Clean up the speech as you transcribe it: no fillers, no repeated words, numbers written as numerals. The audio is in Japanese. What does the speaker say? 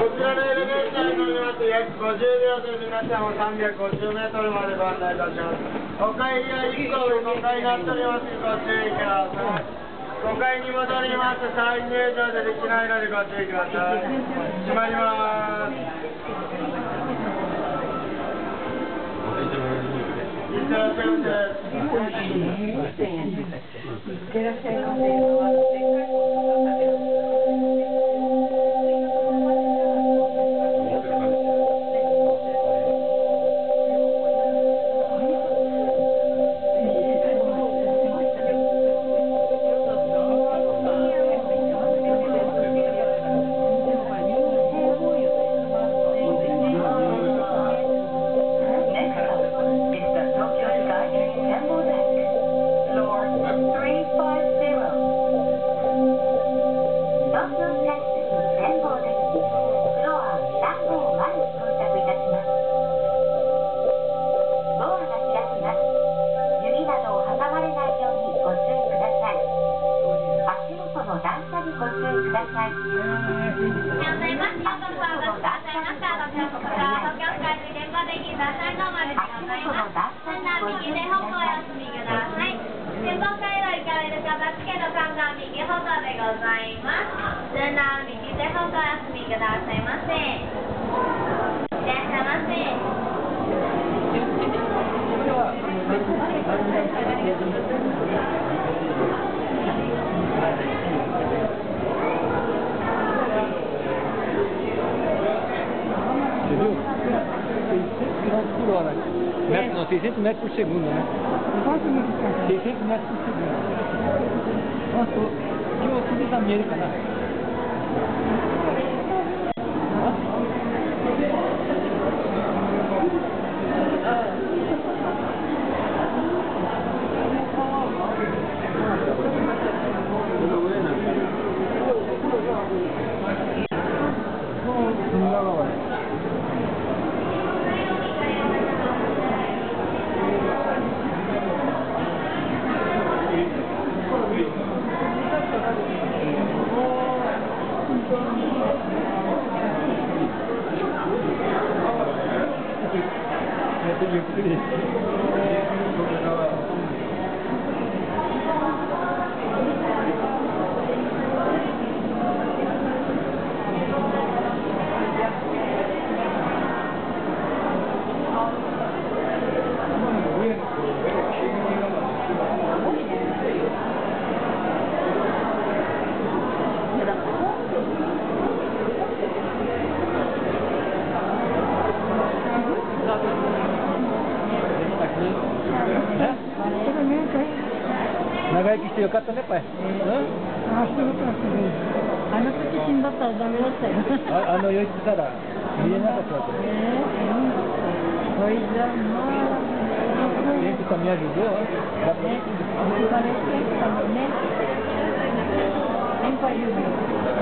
ちらのエレベーターに乗ります約50秒で皆さんを350メートルまでご案内いたします。5階や1個上5階になっております。ご注意ください。5階に戻ります。再入場でできないのでご注意ください。閉まります。いってらっしゃいませ。いってらっしゃいませ。 Não, 600 metros por segundo, né? 600 metros por segundo. Nossa, eu tudo da América, né? Nagai que eu cato, né, pai? Acho que eu vou conseguir. A não ser que sim, botar da minha terra. Eu ia dizer, ia na casa. Coisa maravilhosa. Gente, só me ajudou, ó. Dá pra... Parece que também, né? Nem pode ver.